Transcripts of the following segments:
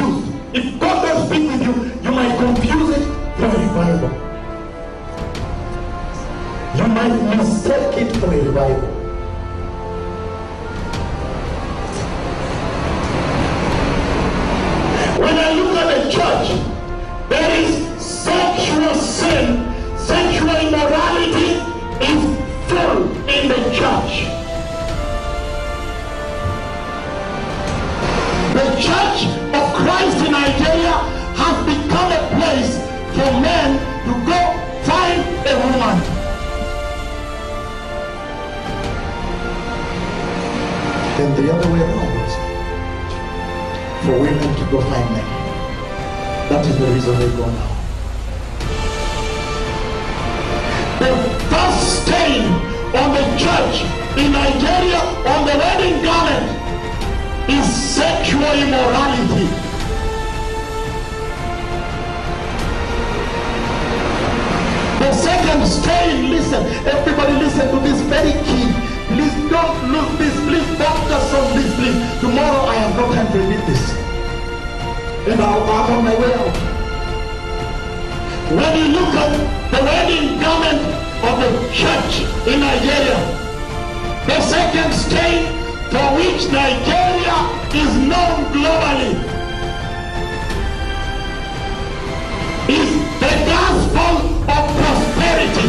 confused. If God don't speak with you, you might confuse it for a revival. You might mistake it for a revival. When I look at the church, there is sexual sin, sexual immorality is full in the church. The Church of Christ in Nigeria has become a place for men to go find a woman. And the other way around is for women to go find men. That is the reason they go now. The first stain on the church in Nigeria on the wedding garment is sexual immorality. The second stain, listen, everybody listen to this, very key. Please don't lose this, please focus on this, please. Tomorrow I have no time to read this. And I'm on my way out. When you look at the wedding garment of the church in Nigeria, the second stain for which Nigeria is known globally is the gospel of prosperity.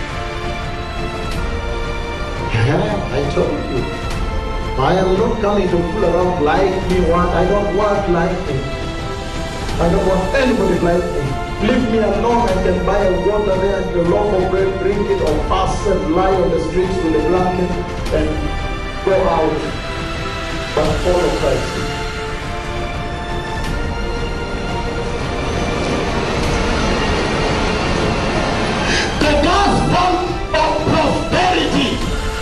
I told you, I am not coming to fool around like me want. I don't want like me. I don't want anybody like me. Leave me alone. I can buy a water there and a loaf of bread, drink it, or fast and lie on the streets with a blanket and go out. But follow Christ. The gospel of prosperity.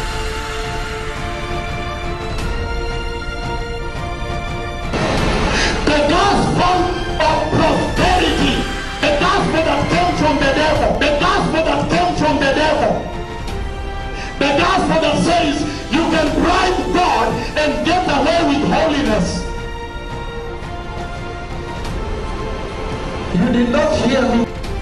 The gospel of prosperity. The gospel that came from the devil. The gospel that came from the devil. The gospel that says you can bribe God and get away with holiness. You did not hear me.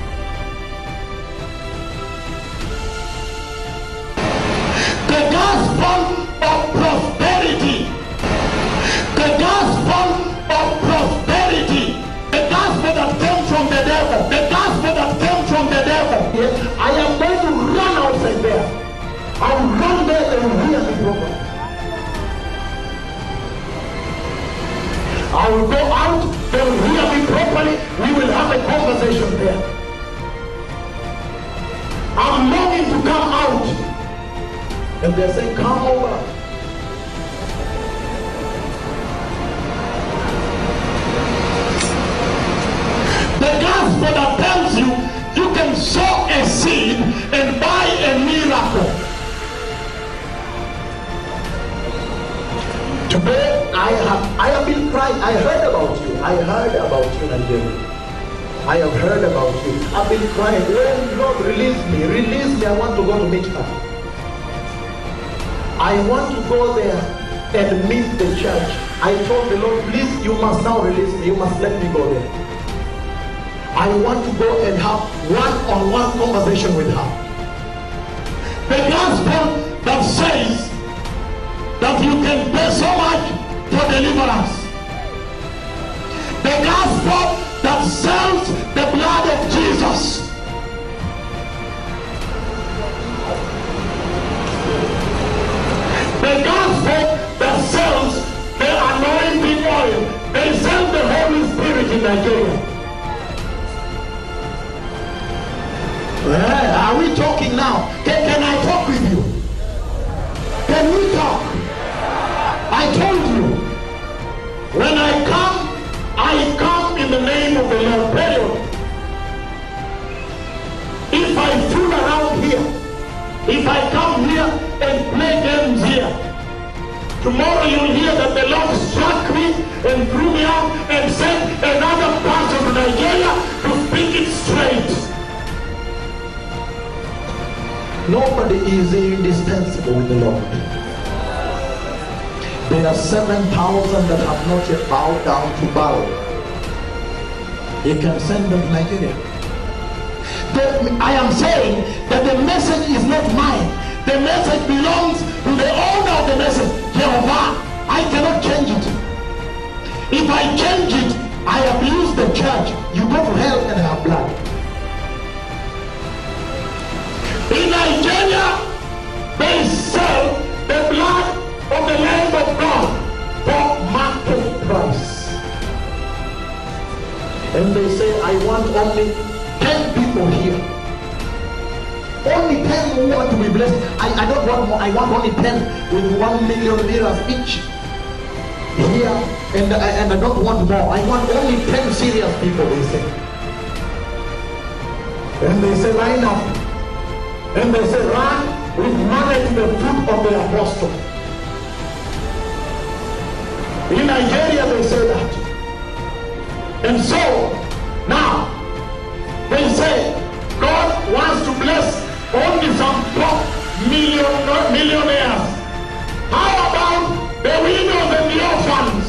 The gospel of prosperity. The gospel of prosperity. The gospel that came from the devil. The gospel that came from the devil. Yes, I am going to run outside there. I will run there and hear me properly. I will go out, they will hear me properly, we will have a conversation there. I'm longing to come out. And they say, come over. The gospel that tells you you can sow a seed and buy a miracle. Today, I have been crying. I heard about you. I heard about you, Nigeria. I have heard about you. I've been crying. When Lord, release me. Release me. I want to go to meet her. I want to go there and meet the church. I told the Lord, please, you must now release me. You must let me go there. I want to go and have one-on-one conversation with her. The gospel that says that you can pay so much for deliverance. The gospel that sells the blood of Jesus. The gospel that sells the anointing oil. They sell the Holy Spirit in Nigeria. Are we talking now? Can I talk with you? Can we talk? I told you, when I come in the name of the Lord, period. If I fool around here, if I come here and play games here, tomorrow you'll hear that the Lord struck me and threw me out and sent another person to Nigeria to speak it straight. Nobody is indispensable with the Lord. There are 7,000 that have not yet bowed down to Baal. He can send them to Nigeria. I am saying that the message is not mine. The message belongs to the owner of the message, Jehovah. I cannot change it. If I change it, I abuse the church. You go to hell and have blood. In Nigeria, they sell the blood of the Lamb of God for market price. And they say, I want only 10 people here. Only 10 who want to be blessed. I don't want more. I want only 10 with 1 million liras each. Here, and I don't want more. I want only 10 serious people, they say. And they say, line up. And they say, run with money to the foot of the apostle. In Nigeria, they say that. And so, now, they say, God wants to bless only some millionaires. How about the widows and the orphans?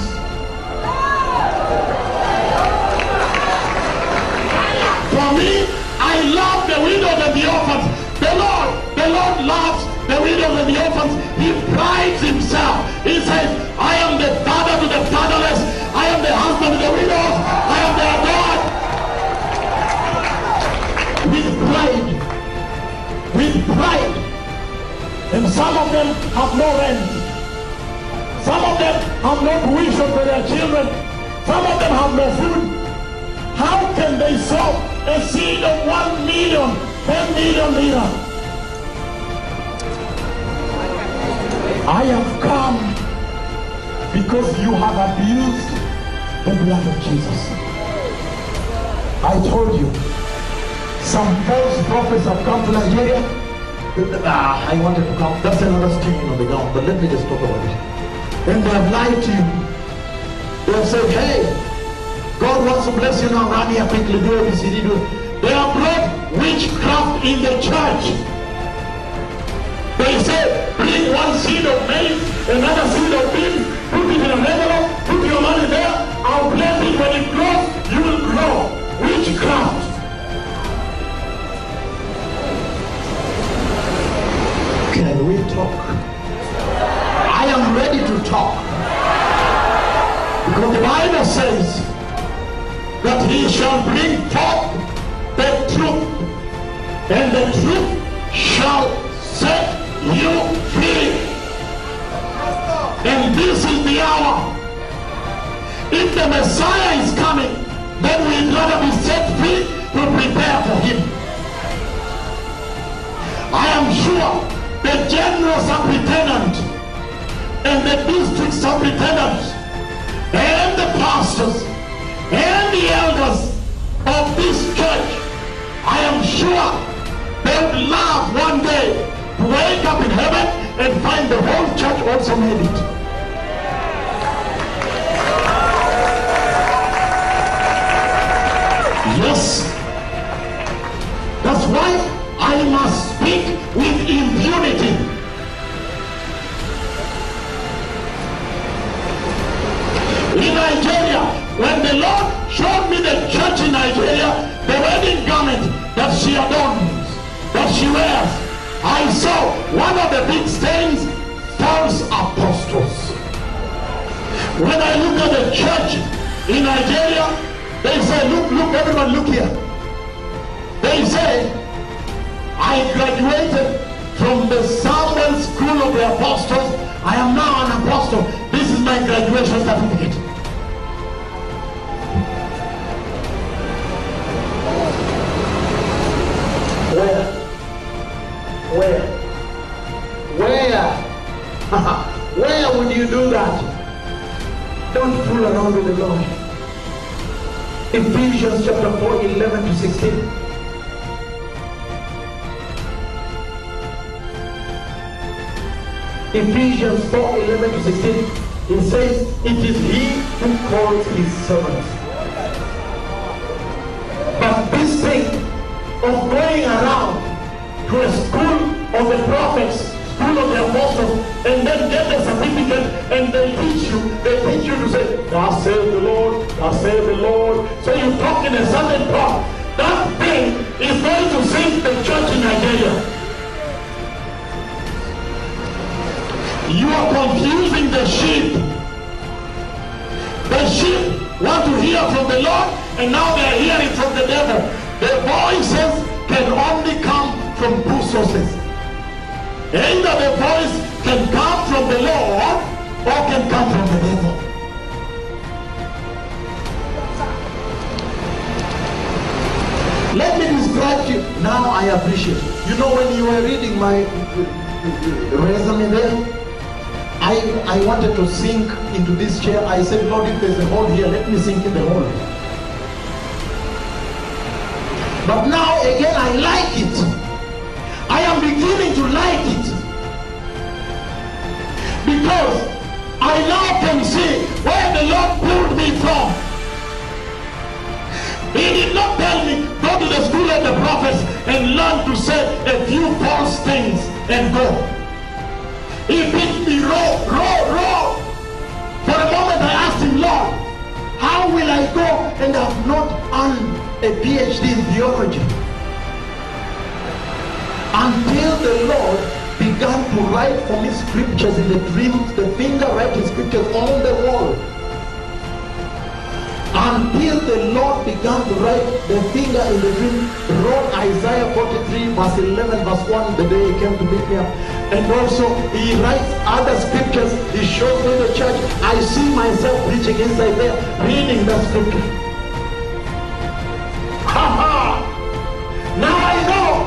For me, I love the widows and the orphans. The Lord loves the widows and the orphans. He prides himself. He says, I am the father to the fatherless. I am the husband to the widows. I am their God. With pride. With pride. And some of them have no rent. Some of them have no tuition for their children. Some of them have no food. How can they sow a seed of 1 million, 10 million lira? I have come because you have abused the blood of Jesus. I told you, some false prophets have come to Nigeria. I wanted to come. That's another stain on the ground, but let me just talk about it. And they have lied to you. They have said, hey, God wants to bless you now, run here quickly, do ABCD, do it. They have brought witchcraft in the church. They say, bring 1 seed of maize, another seed of beans, put it in an envelope, put your money there, I'll bless it. When it grows, you will grow. Witchcraft. Can we talk? I am ready to talk. Because the Bible says that he shall bring forth the truth, and the truth shall set you free. And this is the hour. If the Messiah is coming, then we'd rather be set free to prepare for him. I am sure the general superintendent and the district superintendent and the pastors and the elders of this church, I am sure they would love one day to wake up in heaven and find the whole church also made it. Yes. That's why I must speak with impunity. In Nigeria, when the Lord showed me the church in Nigeria, the wedding garment that she adorns, that she wears, I saw one of the big stains, false apostles. When I look at the church in Nigeria, they say, look, everyone look here. They say, I graduated from the Samuel School of the Apostles. I am now an apostle. This is my graduation certificate. Where would you do that? Don't fool around with the Lord. Ephesians chapter 4, 11 to 16. Ephesians 4, 11 to 16. It says, it is he who calls his servants. But this thing of going around to a school of the prophets, school school of the apostles and then get the certificate and they teach you to say, thus saith the Lord, thus saith the Lord. So you talk in a certain talk. That thing is going to sink the church in Nigeria. You are confusing the sheep. The sheep want to hear from the Lord, and now they are hearing from the devil. The voices can only come from two sources. Either the voice can come from the Lord or can come from the devil. Let me describe to you. Now I appreciate. You know, when you were reading my resume there, I wanted to sink into this chair. I said, Lord, if there's a hole here, let me sink in the hole. But now again, I like it. I am beginning to like it. Because I now can see where the Lord pulled me from. He did not tell me, go to the school of the prophets and learn to say a few false things and go. He picked me raw. For a moment I asked him, Lord, how will I go and have not earned a PhD in theology? Until the Lord began to write for me scriptures in the dreams, the finger writing scriptures on the wall. Until the Lord began to write the finger in the dream, wrote Isaiah 43 verse 11 verse 1 the day he came to meet me up. And also he writes other scriptures. He shows me the church. I see myself preaching inside there, reading the scripture. Now I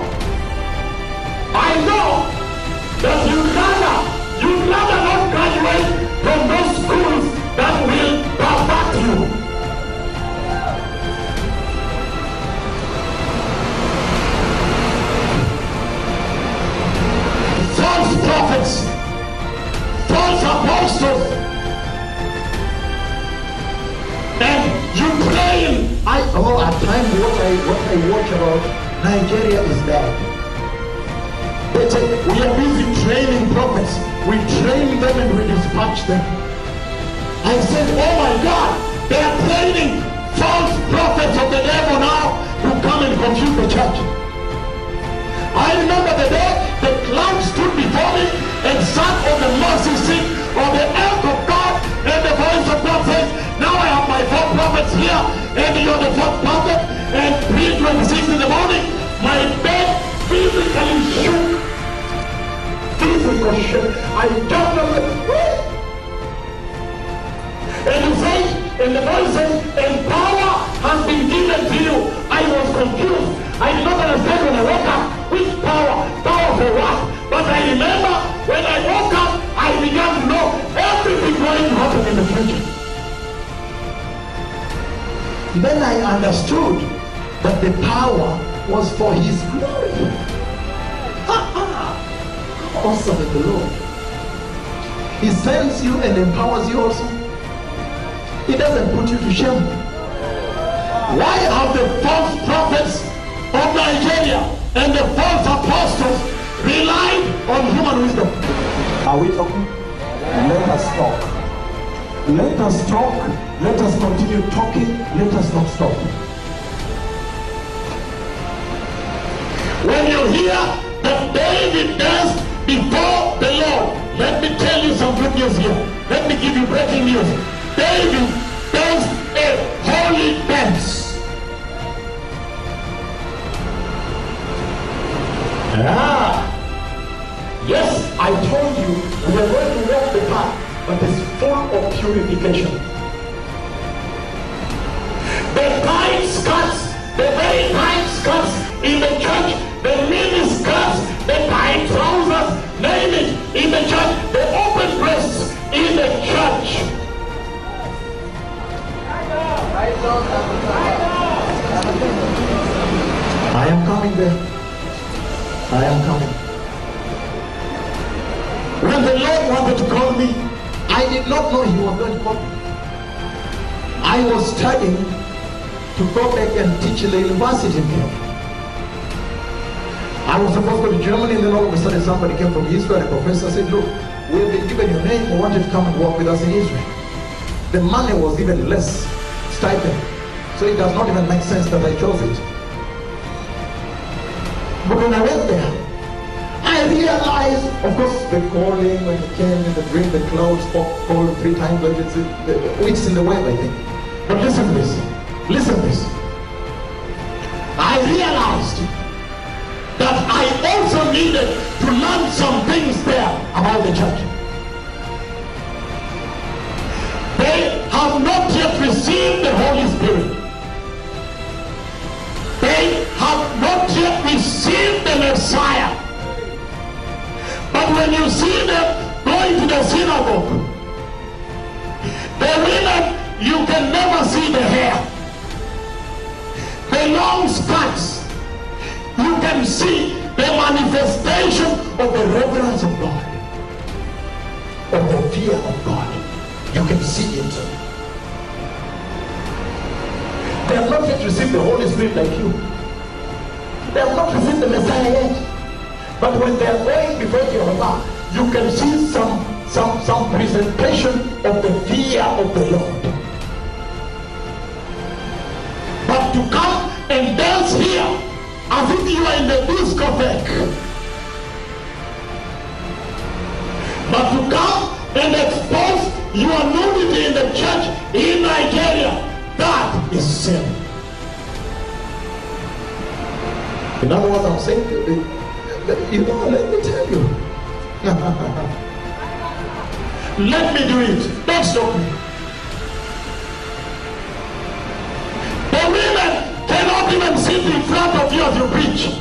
know that you'd rather not graduate from those schools that will pervert you. False prophets, false apostles, and Ukraine. At times what I watch about Nigeria is bad. They say we are busy training prophets. We train them and we dispatch them. I said, oh my God, they are training false prophets of the devil now to come and confuse the church. I remember the day the cloud stood before me and sat on the mercy seat of the ark of God, and the voice of God says, now I have my 4 prophets here, and you're the 4th prophet, and 3:26 in the morning, my bed physically shook. Physically shook. I jumped on the bed. And he says, and the voice says, and power has been given to you. I was confused. I did not understand when I woke up. Which power? Power for what? But I remember when I woke up, I began to know everything going to happen in the future. Then I understood that the power was for his glory. Awesome is the Lord. He sends you and empowers you also. He doesn't put you to shame. Why have the false prophets of Nigeria and the false apostles relied on human wisdom? Are we talking? Let us talk. Let us talk. Let us continue talking. Let us not stop. When you hear that David danced before the Lord, let me tell you some good news here. Let me give you breaking news. David danced a holy dance. Yes, I told you we are going to walk the path, but it's full of purification. The tight skirts, the very tight skirts in the church, the mini skirts, the tight trousers, name it, in the church, the open breasts in the church. I am coming there. I am coming. When the Lord wanted to call me, I did not know he was going to call me. I was studying to go back and teach in the university in Kenya. I was supposed to go to Germany, and then all of a sudden somebody came from Israel, a professor said, look, we have been given your name, we want you to come and work with us in Israel. The money was even less stipend, so it does not even make sense that I chose it. But when I went there, I realized, of course, the calling when it came in the dream, the clouds called 3 times, but it's in the web, I think. But listen to this. Listen to this. I realized that I also needed to learn some things there about the church. They have not yet received the Holy Spirit. They have not yet received the Messiah. But when you see them going to the synagogue, the women, you can never see the hair. The long skirts, you can see the manifestation of the reverence of God, of the fear of God. You can see it. They have not yet received the Holy Spirit like you. They have not received the Messiah yet. But when they are going before Jehovah, you can see some presentation of the fear of the Lord. But to come and dance here as if you are in the discotheque, but to come and expose your nudity in the church in Nigeria, that is sin. In other words, I'm saying, you know, let me tell you. Let me do it. Don't stop me. The women cannot even sit in front of you as you preach.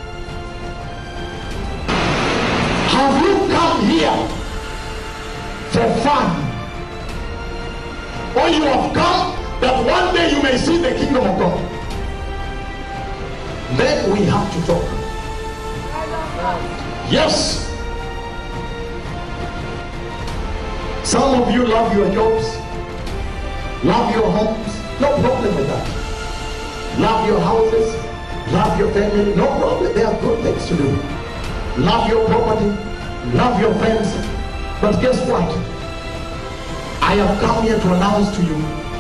Have you come here for fun? Or you have come that one day you may see the kingdom of God? Then we have to talk. Yes. Some of you love your jobs, love your homes, no problem with that. Love your houses, love your family, no problem. They are good things to do. Love your property, love your friends. But guess what? I have come here to announce to you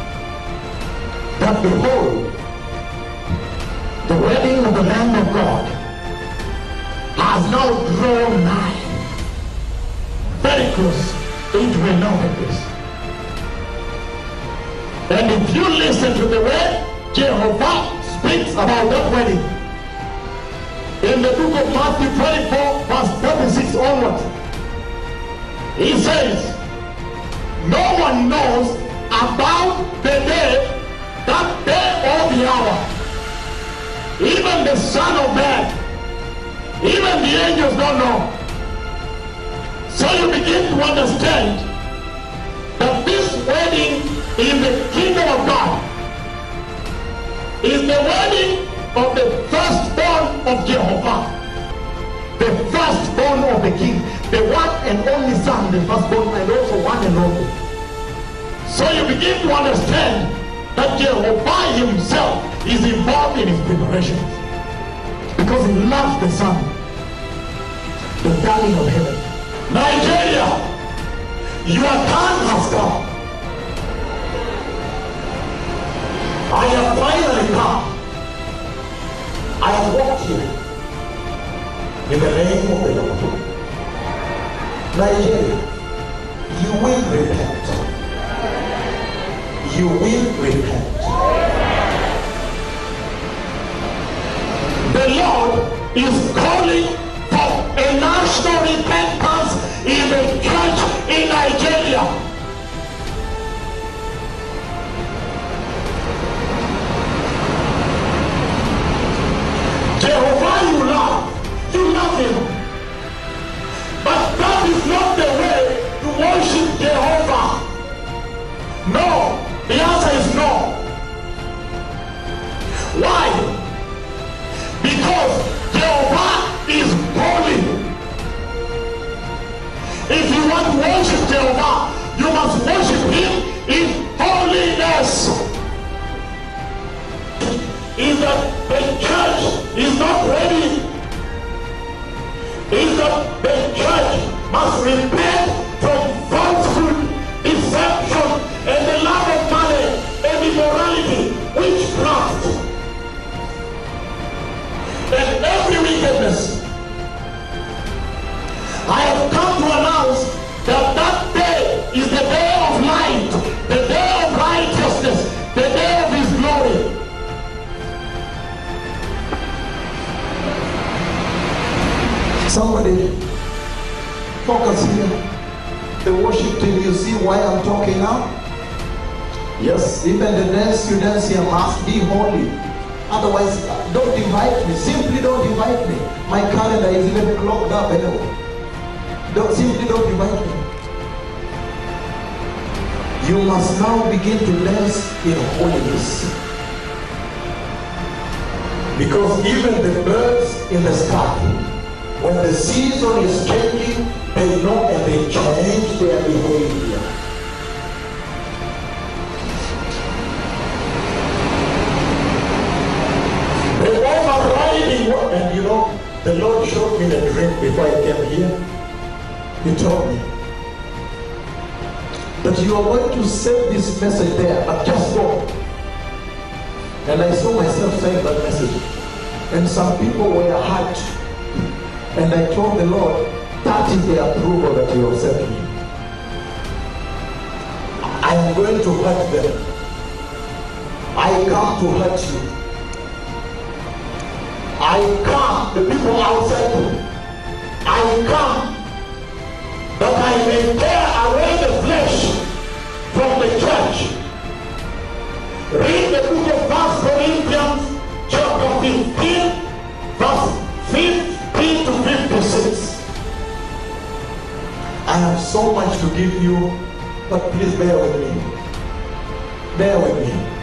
that behold, the wedding of the Lamb of God has now drawn nigh, very close into a November. And if you listen to the way Jehovah speaks about that wedding, in the book of Matthew 24, verse 36 onwards, he says, no one knows about the day, that day or the hour. Even the Son of Man, even the angels don't know. So you begin to understand that this wedding in the kingdom of God is the wedding of the firstborn of Jehovah, the firstborn of the king, the one and only son, the firstborn, and also one and only. So you begin to understand that Jehovah himself is involved in his preparations, because he loves the son, the darling of heaven. Nigeria, your time has come. I have finally come. I have walked here in the name of the Lord. Nigeria, you will repent. You will repent. The Lord is calling for a national repentance in the church in Nigeria. Jehovah you love him. But that is not the way to worship Jehovah. No, the answer is no. Why? Because Jehovah is holy. If you want to worship Jehovah, you must worship him in holiness. Is that the church is not ready is that the church must repent from falsehood, deception, and the love of money and immorality, witchcraft, and every wickedness. I have come to announce that that day is the day of light, the day of righteousness, the day of His glory. Somebody focus here. The worship team, you see why I'm talking now? Yes, even the dance you dance here must be holy. Otherwise, don't invite me. Simply don't invite me. My calendar is even clogged up anyway. Simply don't invite me. You must now begin to dance in holiness. Because even the birds in the sky, when the season is changing, they know and they change their behavior. The overriding one, and you know, the Lord showed me the dream before I came here. He told me that you are going to send this message there, but just go. And I saw myself saying that message. And some people were hurt. And I told the Lord, that is the approval that you have sent me. I am going to hurt them. I come to hurt you. I come, the people outside. I come that I may tear away the flesh from the church. Read the book of 1 Corinthians chapter 15, verse 15 to 56. I have so much to give you, but please bear with me. Bear with me.